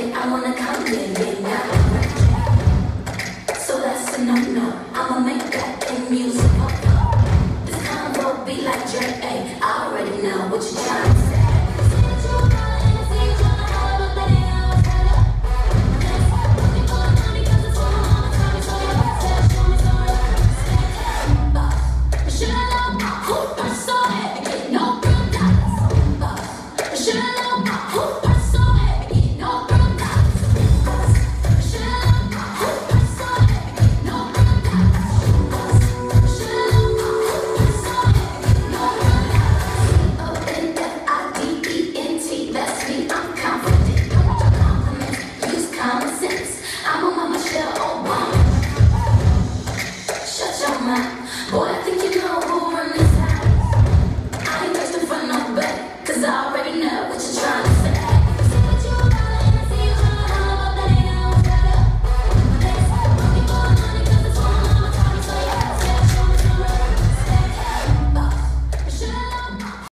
it, I wanna come in, yeah. So that's a no-no. I'ma make that thing musical. This combo be like J.A. I already know what you're trying to say. Boy, I think you know